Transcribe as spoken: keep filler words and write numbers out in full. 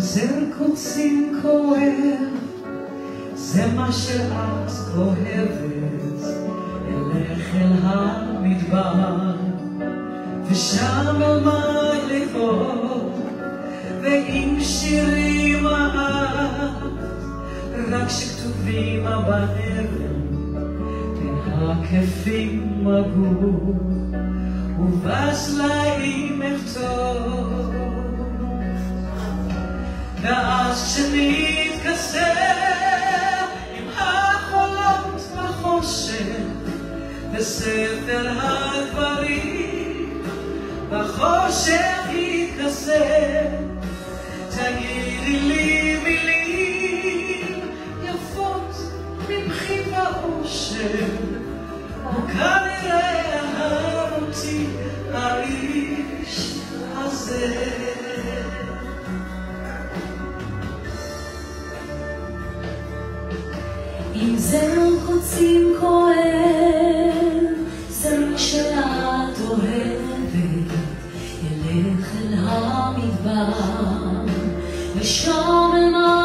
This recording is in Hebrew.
זר קוצים כואב, זה מה שאת אוהבת. אלך אל המדבר, ושם אלמד לקרוא, ועם שירים אהב, רק שכתובים באבן, והכפים מגור, ובסלעים אכתוב. ואז כשנתכסה עם החולות בחושך, בספר הדברים בחושך יתכסה, תגידי לי מילים יפות מבכי ואושר, וכנראה אהב אותי האיש הזה. אם זר קוצים כואב, זר שאת אוהבת, ילך אל המדבר, ושם אלמד